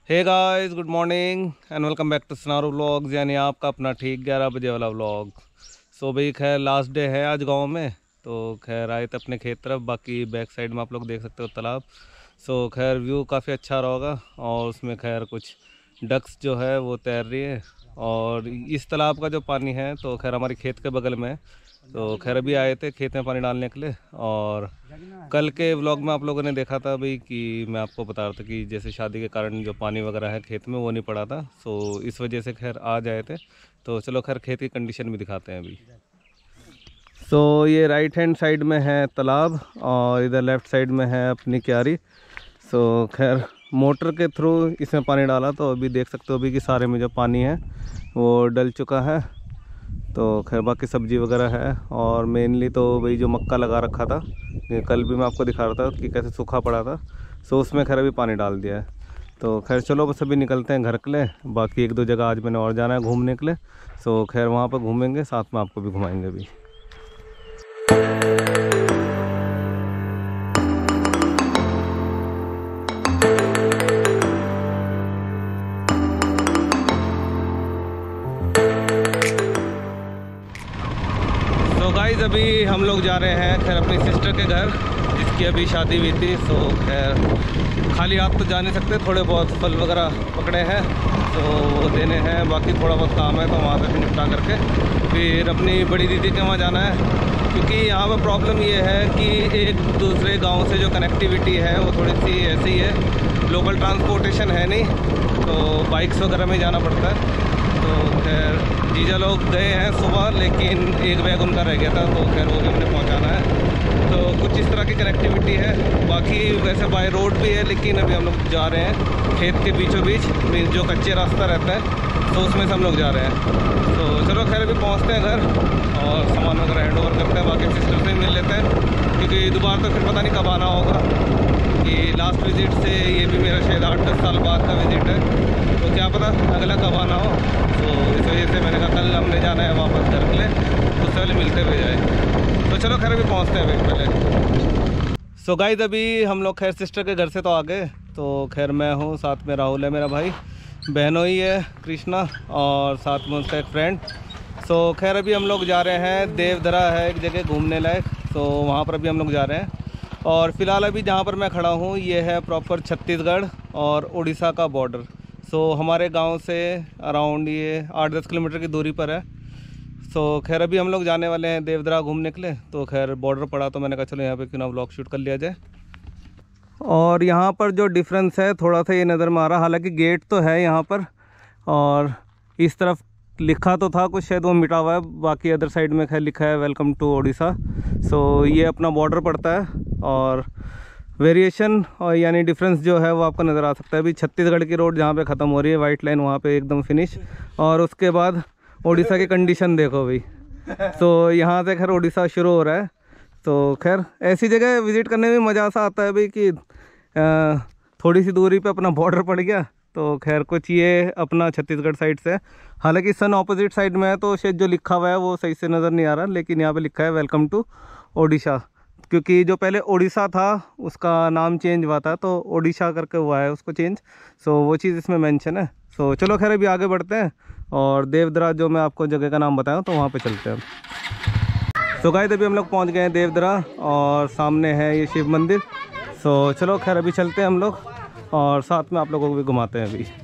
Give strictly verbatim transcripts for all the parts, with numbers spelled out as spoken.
Hey guys, good morning and welcome back to Snaro vlogs, यानी आपका अपना ठीक ग्यारह बजे वाला व्लॉग। सो भाई खैर लास्ट डे है आज गांव में, तो खैर आए थे अपने खेत तरफ। बाकी बैक साइड में आप लोग देख सकते हो तालाब। सो खैर व्यू काफ़ी अच्छा रहा होगा, और उसमें खैर कुछ डक्स जो है वो तैर रही है। और इस तालाब का जो पानी है तो खैर हमारे खेत के बगल में है। तो खैर अभी आए थे खेत में पानी डालने के लिए। और कल के व्लॉग में आप लोगों ने देखा था भाई कि मैं आपको बता रहा था कि जैसे शादी के कारण जो पानी वगैरह है खेत में वो नहीं पड़ा था। सो इस वजह से खैर आज आए थे। तो चलो खैर खेत की कंडीशन भी दिखाते हैं अभी। सो ये राइट हैंड साइड में है तालाब और इधर लेफ़्ट साइड में है अपनी क्यारी। सो खैर मोटर के थ्रू इसमें पानी डाला, तो अभी देख सकते हो अभी कि सारे में जो पानी है वो डल चुका है। तो खैर बाकी सब्जी वगैरह है, और मेनली तो वही जो मक्का लगा रखा था, ये कल भी मैं आपको दिखा रहा था कि कैसे सूखा पड़ा था। सो उसमें खैर अभी पानी डाल दिया है। तो खैर चलो बस अभी निकलते हैं घर के लिए। बाकी एक दो जगह आज मैंने और जाना है घूमने के लिए। सो खैर वहाँ पर घूमेंगे, साथ में आपको भी घुमाएंगे अभी। तो गाइस अभी हम लोग जा रहे हैं खैर अपनी सिस्टर के घर, जिसकी अभी शादी हुई थी। सो खैर खाली आप तो जा नहीं सकते, थोड़े बहुत फल वगैरह पकड़े हैं तो वो देने हैं। बाकी थोड़ा बहुत काम है तो वहाँ पे भी निपटा करके फिर अपनी बड़ी दीदी के वहाँ जाना है। क्योंकि यहाँ पर प्रॉब्लम ये है कि एक दूसरे गांव से जो कनेक्टिविटी है वो थोड़ी सी ऐसी ही है, लोकल ट्रांसपोर्टेशन है नहीं, तो बाइक्स वगैरह में जाना पड़ता है। तो खैर जीजा लोग गए हैं सुबह, लेकिन एक बैग उनका रह गया था, तो खैर वो भी उन्हें पहुंचाना है। तो कुछ इस तरह की कनेक्टिविटी है। बाकी वैसे बाय रोड भी है, लेकिन अभी हम लोग जा रहे हैं खेत के बीचों बीच, मीन्स जो कच्चे रास्ता रहता है तो उसमें से हम लोग जा रहे हैं। तो चलो खैर अभी पहुँचते हैं घर और सामान वगैरह हैंड ओवर करते हैं, बाकी सिस्टर से मिल लेते हैं। क्योंकि दोबारा तो फिर पता नहीं कब आना होगा, कि लास्ट विज़िट से ये भी मेरा शायद आठ दस साल बाद का विज़िट है, तो क्या पता अगला कब आना हो। तो इस वजह से मैंने कहा कल हमने जाना है वापस घर के लिए, उससे पहले मिलते हुए जाए। तो चलो खैर अभी पहुँचते हैं अभी पहले। सो गाइस अभी हम लोग खैर सिस्टर के घर से तो आ गए। तो खैर मैं हूँ, साथ में राहुल है मेरा भाई, बहनोई है कृष्णा, और साथ में उसका एक फ्रेंड। सो खैर अभी हम लोग जा रहे हैं, देवधरा है एक जगह घूमने लायक, तो वहाँ पर अभी हम लोग जा रहे हैं। और फ़िलहाल अभी जहाँ पर मैं खड़ा हूँ ये है प्रॉपर छत्तीसगढ़ और उड़ीसा का बॉर्डर। सो हमारे गांव से अराउंड ये आठ दस किलोमीटर की दूरी पर है। सो खैर अभी हम लोग जाने वाले हैं देवधरा घूमने के लिए। तो खैर बॉर्डर पड़ा तो मैंने कहा चलो यहाँ पे क्यों ना व्लॉग शूट कर लिया जाए। और यहाँ पर जो डिफरेंस है थोड़ा सा ये नज़र में आ रहा, हालांकि गेट तो है यहाँ पर, और इस तरफ लिखा तो था कुछ, शायद वो मिटा हुआ है। बाकी अदर साइड में खैर लिखा है वेलकम टू ओडिशा। सो ये अपना बॉर्डर पड़ता है, और वेरिएशन और यानी डिफरेंस जो है वो आपको नज़र आ सकता है। अभी छत्तीसगढ़ की रोड जहाँ पे ख़त्म हो रही है, वाइट लाइन वहाँ पे एकदम फिनिश, और उसके बाद ओडिशा की कंडीशन देखो भाई। तो यहाँ से खैर ओडिशा शुरू हो रहा है। तो खैर ऐसी जगह विज़िट करने में मज़ा सा आता है भाई कि आ, थोड़ी सी दूरी पे अपना बॉर्डर पड़ गया। तो खैर कुछ ये अपना छत्तीसगढ़ साइड से, हालांकि सन ऑपोजिट साइड में है तो शायद जो लिखा हुआ है वो सही से नज़र नहीं आ रहा, लेकिन यहाँ पे लिखा है वेलकम टू ओडिशा। क्योंकि जो पहले ओडिशा था उसका नाम चेंज हुआ था, तो ओडिशा करके हुआ है उसको चेंज। सो वो चीज़ इसमें मेंशन है। सो चलो खैर अभी आगे बढ़ते हैं, और देवधरा जो मैं आपको जगह का नाम बताया तो वहाँ पे चलते हैं। तो गाइस अभी हम लोग पहुँच गए हैं देवधरा, और सामने है ये शिव मंदिर। सो चलो खैर अभी चलते हैं हम लोग, और साथ में आप लोगों को भी घुमाते हैं अभी।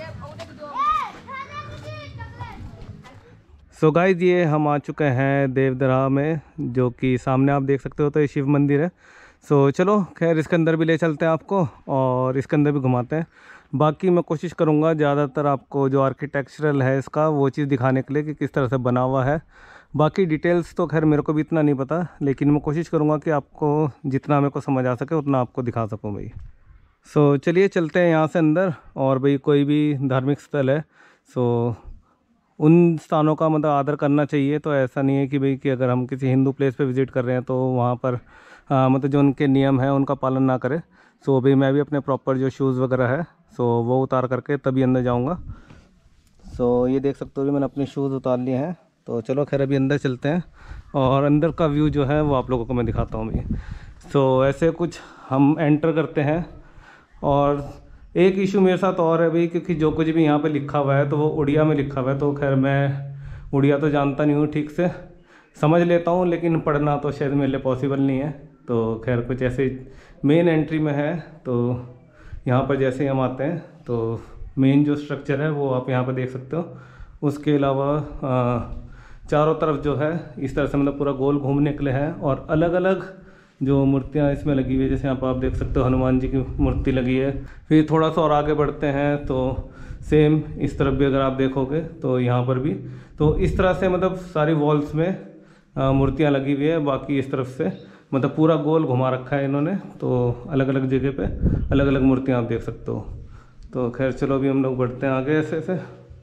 सो गाइस ये हम आ चुके हैं देवधरा में, जो कि सामने आप देख सकते हो, तो ये शिव मंदिर है। सो चलो खैर इसके अंदर भी ले चलते हैं आपको, और इसके अंदर भी घुमाते हैं। बाकी मैं कोशिश करूँगा ज़्यादातर आपको जो आर्किटेक्चरल है इसका वो चीज़ दिखाने के लिए कि किस तरह से बना हुआ है। बाकी डिटेल्स तो खैर मेरे को भी इतना नहीं पता, लेकिन मैं कोशिश करूँगा कि आपको जितना मेरे को समझ आ सके उतना आपको दिखा सकूँ भाई। सो चलिए चलते हैं यहाँ से अंदर। और भाई कोई भी धार्मिक स्थल है सो उन स्थानों का मतलब आदर करना चाहिए। तो ऐसा नहीं है कि भाई कि अगर हम किसी हिंदू प्लेस पे विज़िट कर रहे हैं तो वहाँ पर आ, मतलब जो उनके नियम हैं उनका पालन ना करें। सो भाई मैं भी अपने प्रॉपर जो शूज़ वगैरह है सो वो उतार करके तभी अंदर जाऊँगा। सो ये देख सकते हो कि मैंने अपने शूज़ उतार लिए हैं। तो चलो खैर अभी अंदर चलते हैं, और अंदर का व्यू जो है वो आप लोगों को मैं दिखाता हूँ भाई। सो ऐसे कुछ हम एंटर करते हैं, और एक इशू मेरे साथ और है भाई, क्योंकि जो कुछ भी यहाँ पे लिखा हुआ है तो वो उड़िया में लिखा हुआ है। तो खैर मैं उड़िया तो जानता नहीं हूँ, ठीक से समझ लेता हूँ लेकिन पढ़ना तो शायद मेरे लिए पॉसिबल नहीं है। तो खैर कुछ ऐसे मेन एंट्री में है। तो यहाँ पर जैसे ही हम आते हैं तो मेन जो स्ट्रक्चर है वो आप यहाँ पर देख सकते हो। उसके अलावा चारों तरफ जो है इस तरह से मतलब पूरा गोल घूमने के लिए है, और अलग अलग जो मूर्तियाँ इसमें लगी हुई है, जैसे यहाँ पर आप देख सकते हो हनुमान जी की मूर्ति लगी है। फिर थोड़ा सा और आगे बढ़ते हैं तो सेम इस तरफ भी अगर आप देखोगे तो यहाँ पर भी तो इस तरह से मतलब सारी वॉल्स में मूर्तियाँ लगी हुई है। बाकी इस तरफ से मतलब पूरा गोल घुमा रखा है इन्होंने, तो अलग अलग जगह पे अलग अलग मूर्तियाँ आप देख सकते हो। तो खैर चलो अभी हम लोग बढ़ते हैं आगे ऐसे ऐसे।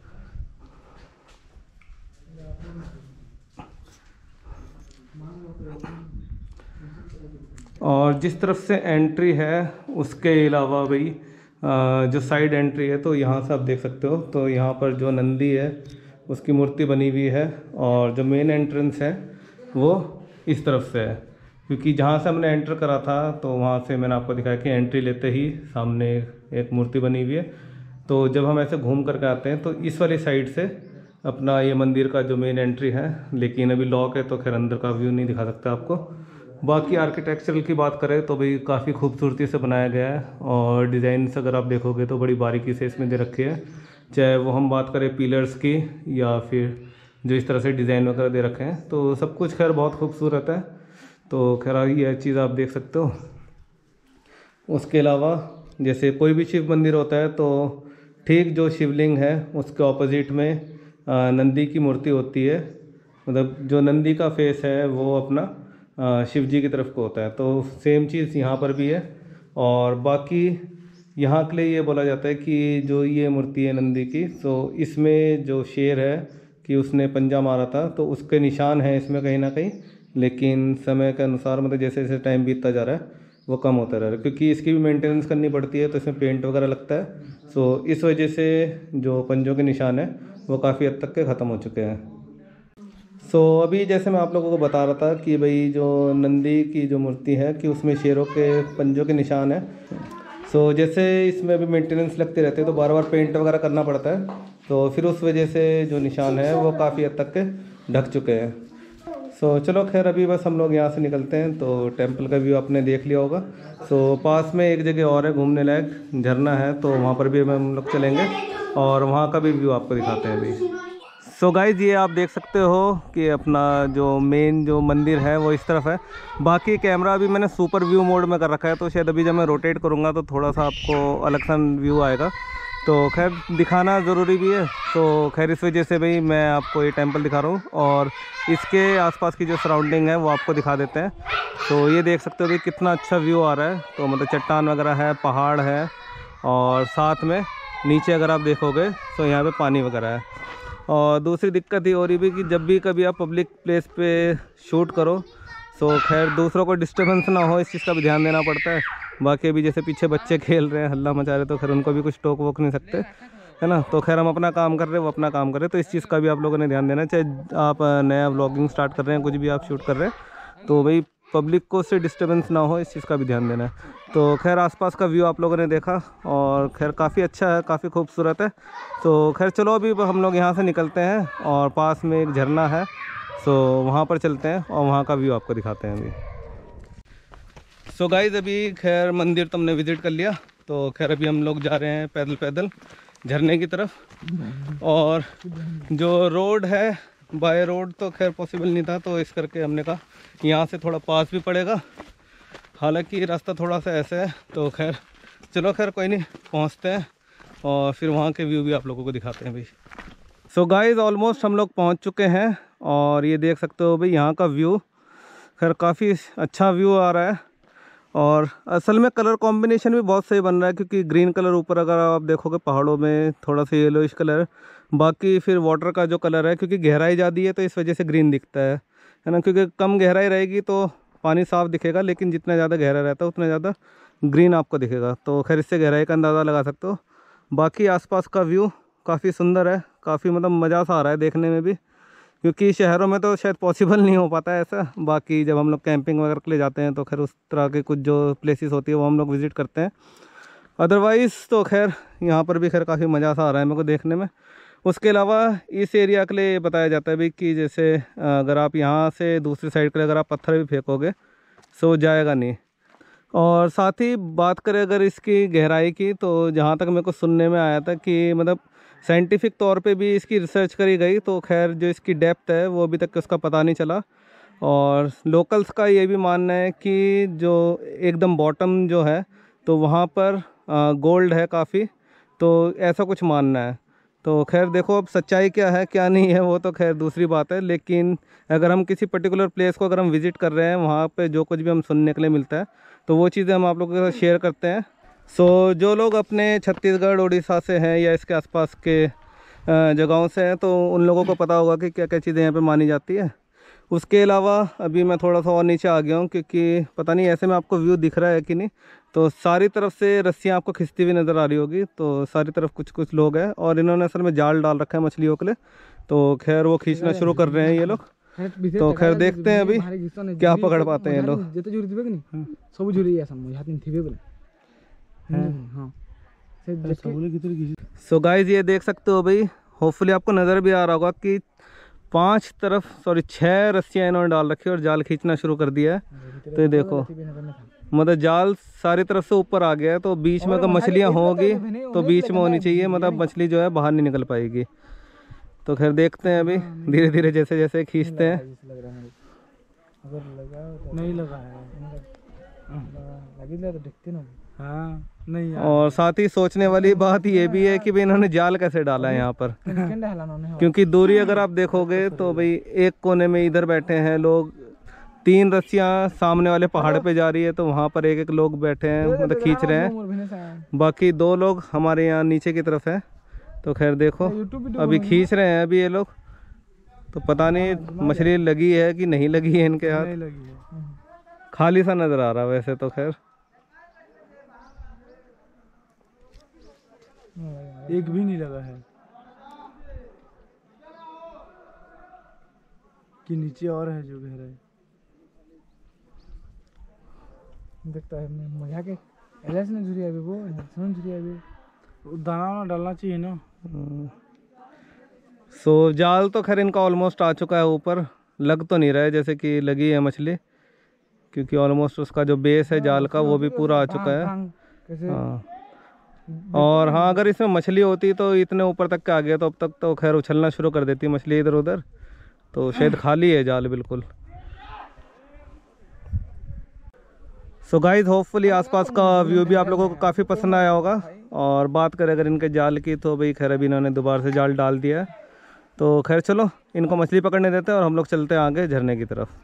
और जिस तरफ से एंट्री है उसके अलावा भाई जो साइड एंट्री है तो यहाँ से आप देख सकते हो। तो यहाँ पर जो नंदी है उसकी मूर्ति बनी हुई है, और जो मेन एंट्रेंस है वो इस तरफ से है, क्योंकि जहाँ से हमने एंटर करा था तो वहाँ से मैंने आपको दिखाया कि एंट्री लेते ही सामने एक मूर्ति बनी हुई है। तो जब हम ऐसे घूम करके आते हैं तो इस वाली साइड से अपना ये मंदिर का जो मेन एंट्री है, लेकिन अभी लॉक है तो खैर अंदर का व्यू नहीं दिखा सकता आपको। बाकी आर्किटेक्चरल की बात करें तो भाई काफ़ी खूबसूरती से बनाया गया है, और डिज़ाइंस अगर आप देखोगे तो बड़ी बारीकी से इसमें दे रखी है, चाहे वो हम बात करें पिलर्स की या फिर जो इस तरह से डिज़ाइन वगैरह दे रखे हैं, तो सब कुछ खैर बहुत खूबसूरत है। तो खैर ये चीज़ आप देख सकते हो। उसके अलावा जैसे कोई भी शिव मंदिर होता है तो ठीक जो शिवलिंग है उसके ऑपोजिट में नंदी की मूर्ति होती है, मतलब जो नंदी का फेस है वो अपना शिव जी की तरफ को होता है। तो सेम चीज़ यहाँ पर भी है। और बाकी यहाँ के लिए ये बोला जाता है कि जो ये मूर्ति है नंदी की, तो इसमें जो शेर है कि उसने पंजा मारा था तो उसके निशान हैं इसमें कहीं ना कहीं, लेकिन समय के अनुसार मतलब जैसे जैसे टाइम बीतता जा रहा है वो कम होता रहा है, क्योंकि इसकी भी मेंटेनेंस करनी पड़ती है तो इसमें पेंट वगैरह लगता है। सो इस वजह से जो पंजों के निशान हैं वो काफ़ी हद तक के ख़त्म हो चुके हैं। सो so, अभी जैसे मैं आप लोगों को बता रहा था कि भाई जो नंदी की जो मूर्ति है कि उसमें शेरों के पंजों के निशान हैं। सो so, जैसे इसमें अभी मेंटेनेंस लगते रहते हैं तो बार बार पेंट वगैरह करना पड़ता है, तो फिर उस वजह से जो निशान है वो काफ़ी हद तक के ढक चुके हैं। सो so, चलो खैर अभी बस हम लोग यहाँ से निकलते हैं। तो टेंपल का व्यू आपने देख लिया होगा। सो so, पास में एक जगह और है घूमने लायक, झरना है, तो वहाँ पर भी हम लोग चलेंगे और वहाँ का भी व्यू आपको दिखाते हैं अभी। सो so गाइज ये आप देख सकते हो कि अपना जो मेन जो मंदिर है वो इस तरफ है। बाकी कैमरा अभी मैंने सुपर व्यू मोड में कर रखा है, तो शायद अभी जब मैं रोटेट करूँगा तो थोड़ा सा आपको अलग सा व्यू आएगा, तो खैर दिखाना ज़रूरी भी है। तो खैर इस वजह से भाई मैं आपको ये टेंपल दिखा रहा हूँ, और इसके आसपास की जो सराउंडिंग है वो आपको दिखा देते हैं। तो ये देख सकते हो भाई कितना अच्छा व्यू आ रहा है। तो मतलब चट्टान वगैरह है, पहाड़ है, और साथ में नीचे अगर आप देखोगे तो यहाँ पे पानी वगैरह है। और दूसरी दिक्कत ये हो रही भी कि जब भी कभी आप पब्लिक प्लेस पे शूट करो तो खैर दूसरों को डिस्टर्बेंस ना हो, इस चीज़ का भी ध्यान देना पड़ता है। बाकी अभी जैसे पीछे बच्चे खेल रहे हैं, हल्ला मचा रहे, तो खैर उनको भी कुछ टोक वोक नहीं सकते, है ना। तो खैर हम अपना काम कर रहे हैं, वो अपना काम कर रहे हैं, तो इस चीज़ का भी आप लोगों ने ध्यान देना। चाहे आप नया व्लॉगिंग स्टार्ट कर रहे हैं, कुछ भी आप शूट कर रहे हैं, तो भाई पब्लिक को उससे डिस्टर्बेंस ना हो, इस चीज़ का भी ध्यान देना है। तो खैर आसपास का व्यू आप लोगों ने देखा, और खैर काफ़ी अच्छा है, काफ़ी खूबसूरत है। तो खैर चलो अभी हम लोग यहाँ से निकलते हैं, और पास में एक झरना है, सो वहाँ पर चलते हैं और वहाँ का व्यू आपको दिखाते हैं अभी। सो गाइज़ अभी खैर मंदिर तो हमने विज़िट कर लिया, तो खैर अभी हम लोग जा रहे हैं पैदल पैदल झरने की तरफ। और जो रोड है बाय रोड तो खैर पॉसिबल नहीं था, तो इस करके हमने कहा यहाँ से थोड़ा पास भी पड़ेगा, हालांकि रास्ता थोड़ा सा ऐसा है। तो खैर चलो खैर कोई नहीं, पहुँचते हैं और फिर वहाँ के व्यू भी आप लोगों को दिखाते हैं भाई। सो गाइज़ ऑलमोस्ट हम लोग पहुँच चुके हैं, और ये देख सकते हो भाई यहाँ का व्यू खैर काफ़ी अच्छा व्यू आ रहा है। और असल में कलर कॉम्बिनेशन भी बहुत सही बन रहा है, क्योंकि ग्रीन कलर ऊपर अगर आप देखोगे पहाड़ों में थोड़ा सा येलोइश कलर, बाकी फिर वाटर का जो कलर है, क्योंकि गहराई ज़्यादा है तो इस वजह से ग्रीन दिखता है है ना। क्योंकि कम गहराई रहेगी तो पानी साफ़ दिखेगा, लेकिन जितना ज़्यादा गहरा रहता है उतना ज़्यादा ग्रीन आपको दिखेगा। तो खैर इससे गहराई का अंदाज़ा लगा सकते हो। बाकी आसपास का व्यू काफ़ी सुंदर है, काफ़ी मतलब मज़ा सा आ रहा है देखने में भी, क्योंकि शहरों में तो शायद पॉसिबल नहीं हो पाता है ऐसा। बाकी जब हम लोग कैंपिंग वगैरह के लिए जाते हैं तो खैर उस तरह के कुछ जो प्लेसेस होती है वो हम लोग विज़िट करते हैं। अदरवाइज़ तो खैर यहाँ पर भी खैर काफ़ी मज़ा सा आ रहा है मेरे को देखने में। उसके अलावा इस एरिया के लिए बताया जाता है भी कि जैसे अगर आप यहाँ से दूसरी साइड के लिए अगर आप पत्थर भी फेंकोगे सो जाएगा नहीं। और साथ ही बात करें अगर इसकी गहराई की, तो जहाँ तक मेरे को सुनने में आया था कि मतलब साइंटिफिक तौर पे भी इसकी रिसर्च करी गई, तो खैर जो इसकी डेप्थ है वो अभी तक उसका पता नहीं चला। और लोकल्स का ये भी मानना है कि जो एकदम बॉटम जो है तो वहाँ पर गोल्ड है काफ़ी, तो ऐसा कुछ मानना है। तो खैर देखो अब सच्चाई क्या है क्या नहीं है वो तो खैर दूसरी बात है, लेकिन अगर हम किसी पर्टिकुलर प्लेस को अगर हम विज़िट कर रहे हैं वहाँ पे जो कुछ भी हम सुनने के लिए मिलता है तो वो चीज़ें हम आप लोगों के साथ शेयर करते हैं। सो जो लोग अपने छत्तीसगढ़ उड़ीसा से हैं या इसके आसपास के जगहों से हैं तो उन लोगों को पता होगा कि क्या क्या चीज़ें यहाँ पे मानी जाती है। उसके अलावा अभी मैं थोड़ा सा और नीचे आ गया हूँ क्योंकि पता नहीं ऐसे में आपको व्यू दिख रहा है कि नहीं, तो सारी तरफ से रस्सियाँ आपको खिंचती हुई नज़र आ रही होगी। तो सारी तरफ कुछ कुछ लोग हैं और इन्होंने असल में जाल डाल रखा है मछलियों के लिए, तो खैर वो खींचना शुरू कर रहे हैं ये लोग। तो खैर देखते हैं अभी क्या पकड़ पाते हैं ये लोग। सो गाइस ये देख सकते हो भाई, होपफुली आपको नज़र भी आ रहा होगा कि पांच तरफ सॉरी छह रस्सियाँ इन्होंने डाल रखी है और जाल खींचना शुरू कर दिया है। तो ये देखो मतलब जाल सारी तरफ से ऊपर आ गया है, तो बीच में अगर मछलियाँ होगी तो बीच में होनी चाहिए, मतलब मछली जो है बाहर नहीं निकल पाएगी। तो खैर देखते हैं अभी धीरे धीरे जैसे जैसे खींचते हैं। नहीं लगा है हाँ नहीं। और साथ ही सोचने वाली बात ये भी है कि भाई इन्होंने जाल कैसे डाला है यहाँ पर, क्योंकि दूरी अगर आप देखोगे तो भाई एक कोने में इधर बैठे हैं लोग, तीन रस्सियाँ सामने वाले पहाड़ पे जा रही है तो वहाँ पर एक एक लोग बैठे हैं मतलब खींच रहे हैं, बाकी दो लोग हमारे यहाँ नीचे की तरफ है। तो खैर देखो अभी खींच रहे हैं अभी ये लोग, तो पता नहीं मछली लगी है कि नहीं लगी है इनके हाथ, खाली सा नज़र आ रहा वैसे तो। खैर एक भी नहीं लगा है कि नीचे और है जो गहरा है देखता है मजा के एलएस ने झुरिया अभी वो सुन झुरिया अभी दाना डालना चाहिए ना। सो so, जाल तो खैर इनका ऑलमोस्ट आ चुका है ऊपर, लग तो नहीं रहा है जैसे कि लगी है मछली, क्योंकि ऑलमोस्ट उसका जो बेस है जाल का वो भी पूरा आ चुका है। हाँ और हाँ अगर इसमें मछली होती तो इतने ऊपर तक के आ गया तो अब तक तो खैर उछलना शुरू कर देती मछली इधर उधर, तो शायद खाली है जाल बिल्कुल। सो गाइस होपफुली आसपास का व्यू भी आप लोगों को काफ़ी पसंद आया होगा। और बात करें अगर इनके जाल की तो भाई खैर अभी इन्होंने दोबारा से जाल डाल दिया है, तो खैर चलो इनको मछली पकड़ने देते हैं और हम लोग चलते हैं आगे झरने की तरफ।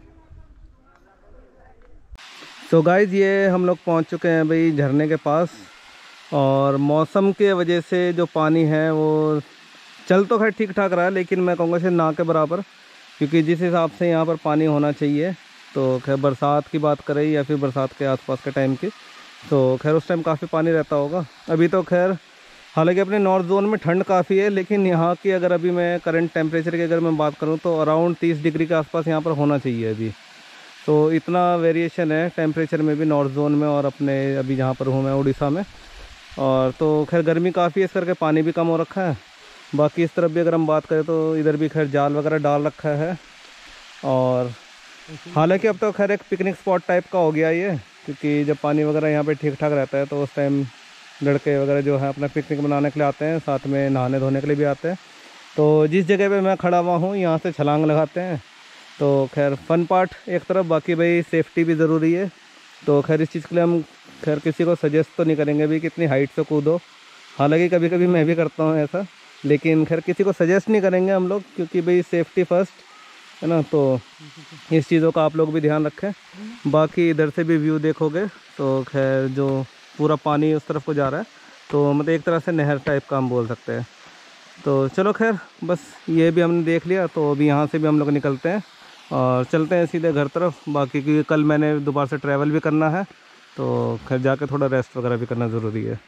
सो गाइस ये हम लोग पहुंच चुके हैं भाई झरने के पास, और मौसम के वजह से जो पानी है वो चल तो खैर ठीक ठाक रहा है, लेकिन मैं कहूँगा से ना के बराबर, क्योंकि जिस हिसाब से यहाँ पर पानी होना चाहिए तो खैर बरसात की बात करें या फिर बरसात के आसपास के टाइम की, तो खैर उस टाइम काफ़ी पानी रहता होगा। अभी तो खैर हालांकि अपने नॉर्थ जोन में ठंड काफ़ी है, लेकिन यहाँ की अगर अभी मैं करंट टेम्परेचर की अगर मैं बात करूँ तो अराउंड तीस डिग्री के आसपास यहाँ पर होना चाहिए अभी। तो इतना वेरिएशन है टेम्परेचर में भी नॉर्थ जोन में और अपने अभी जहाँ पर हूँ मैं उड़ीसा में। और तो खैर गर्मी काफ़ी है, इस करके पानी भी कम हो रखा है। बाकी इस तरफ भी अगर हम बात करें तो इधर भी खैर जाल वगैरह डाल रखा है, और हालांकि अब तो खैर एक पिकनिक स्पॉट टाइप का हो गया ये, क्योंकि जब पानी वगैरह यहाँ पे ठीक ठाक रहता है तो उस टाइम लड़के वगैरह जो है अपना पिकनिक मनाने के लिए आते हैं, साथ में नहाने धोने के लिए भी आते हैं। तो जिस जगह पे मैं खड़ा हुआ हूँ यहाँ से छलांग लगाते हैं, तो खैर फ़न पार्ट एक तरफ, बाकी भाई सेफ्टी भी ज़रूरी है। तो खैर इस चीज़ के लिए हम खैर किसी को सजेस्ट तो नहीं करेंगे भी कितनी हाइट से कूदो, हालांकि कभी कभी मैं भी करता हूँ ऐसा, लेकिन खैर किसी को सजेस्ट नहीं करेंगे हम लोग, क्योंकि भाई सेफ्टी फर्स्ट है ना। तो इस चीज़ों का आप लोग भी ध्यान रखें। बाकी इधर से भी व्यू देखोगे तो खैर जो पूरा पानी उस तरफ को जा रहा है, तो मतलब एक तरह से नहर टाइप का हम बोल सकते हैं। तो चलो खैर बस ये भी हमने देख लिया, तो अभी यहाँ से भी हम लोग निकलते हैं और चलते हैं सीधे घर तरफ। बाकी क्योंकि कल मैंने दोबारा से ट्रैवल भी करना है, तो खैर जाके थोड़ा रेस्ट वगैरह भी करना ज़रूरी है।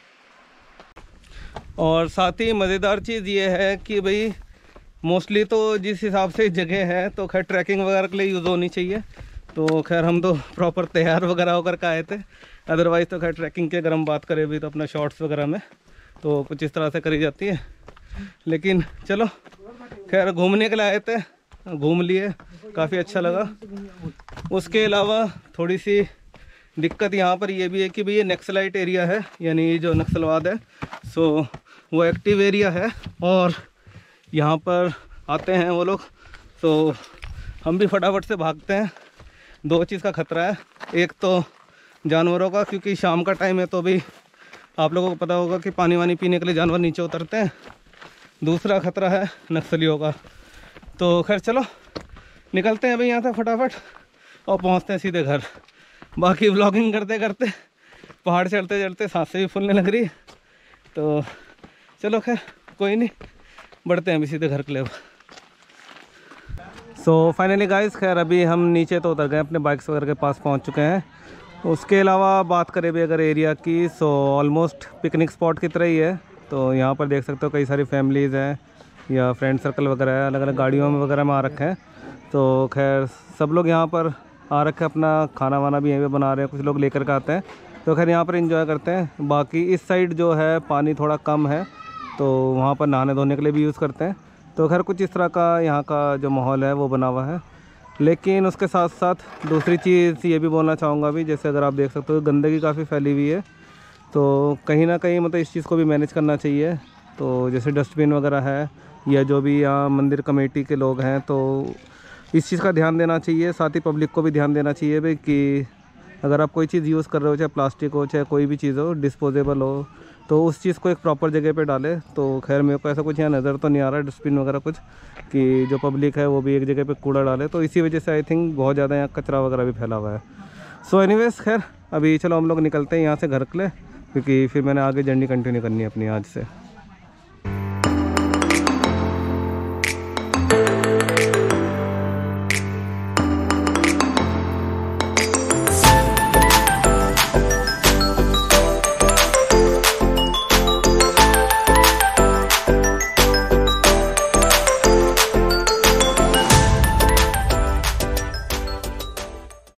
और साथ ही मज़ेदार चीज़ ये है कि भाई मोस्टली तो जिस हिसाब से जगह है तो खैर ट्रैकिंग वगैरह के लिए यूज़ होनी चाहिए। तो खैर हम तो प्रॉपर तैयार वगैरह होकर के आए थे, अदरवाइज़ तो खैर ट्रैकिंग की अगर हम बात करें भी तो अपना शॉर्ट्स वगैरह में तो कुछ इस तरह से करी जाती है। लेकिन चलो खैर घूमने के लिए आए थे, घूम लिए, काफ़ी अच्छा लगा। उसके अलावा थोड़ी सी दिक्कत यहाँ पर ये भी है कि भाई ये नक्सलाइट एरिया है, यानी जो नक्सलवाद है सो वो एक्टिव एरिया है और यहाँ पर आते हैं वो लोग, तो हम भी फटाफट से भागते हैं। दो चीज़ का खतरा है, एक तो जानवरों का, क्योंकि शाम का टाइम है तो भी आप लोगों को पता होगा कि पानी वानी पीने के लिए जानवर नीचे उतरते हैं। दूसरा खतरा है नक्सलियों का। तो खैर चलो निकलते हैं अभी यहाँ से फटाफट और पहुँचते हैं सीधे घर। बाकी व्लॉगिंग करते करते पहाड़ चढ़ते चढ़ते सांसें भी फूलने लग रही, तो चलो खैर कोई नहीं, बढ़ते हैं अभी सीधे घर के लिए। सो फाइनली गाइस खैर अभी हम नीचे तो उतर गए, अपने बाइक्स वगैरह के पास पहुंच चुके हैं। उसके अलावा बात करें भी अगर एरिया की, सो ऑलमोस्ट पिकनिक स्पॉट की तरह ही है। तो यहाँ पर देख सकते हो कई सारी फैमिलीज़ हैं या फ्रेंड सर्कल वगैरह है, अलग अलग गाड़ियों में वगैरह में आ रखे हैं। तो खैर सब लोग यहाँ पर आ रखे, अपना खाना वाना भी यहीं पे बना रहे हैं, कुछ लोग लेकर के आते हैं, तो खैर यहाँ पर एंजॉय करते हैं। बाकी इस साइड जो है पानी थोड़ा कम है, तो वहाँ पर नहाने धोने के लिए भी यूज़ करते हैं। तो खैर कुछ इस तरह का यहाँ का जो माहौल है वो बना हुआ है। लेकिन उसके साथ साथ दूसरी चीज़ ये भी बोलना चाहूँगा भी, जैसे अगर आप देख सकते हो गंदगी काफ़ी फैली हुई है, तो कहीं ना कहीं मतलब इस चीज़ को भी मैनेज करना चाहिए। तो जैसे डस्टबिन वगैरह है या जो भी यहाँ मंदिर कमेटी के लोग हैं, तो इस चीज़ का ध्यान देना चाहिए। साथ ही पब्लिक को भी ध्यान देना चाहिए भाई कि अगर आप कोई चीज़ यूज़ कर रहे हो, चाहे प्लास्टिक हो चाहे कोई भी चीज़ हो, डिस्पोजेबल हो, तो उस चीज़ को एक प्रॉपर जगह पे डालें। तो खैर मेरे को ऐसा कुछ यहाँ नज़र तो नहीं आ रहा है डस्टबिन वगैरह कुछ, कि जो पब्लिक है वो भी एक जगह पे कूड़ा डाले, तो इसी वजह से आई थिंक बहुत ज़्यादा यहाँ कचरा वगैरह भी फैला हुआ है। सो एनीवेज खैर अभी चलो हम लोग निकलते हैं यहाँ से घर के लिए, क्योंकि फिर मैंने आगे जर्नी कंटिन्यू करनी है अपनी आज से।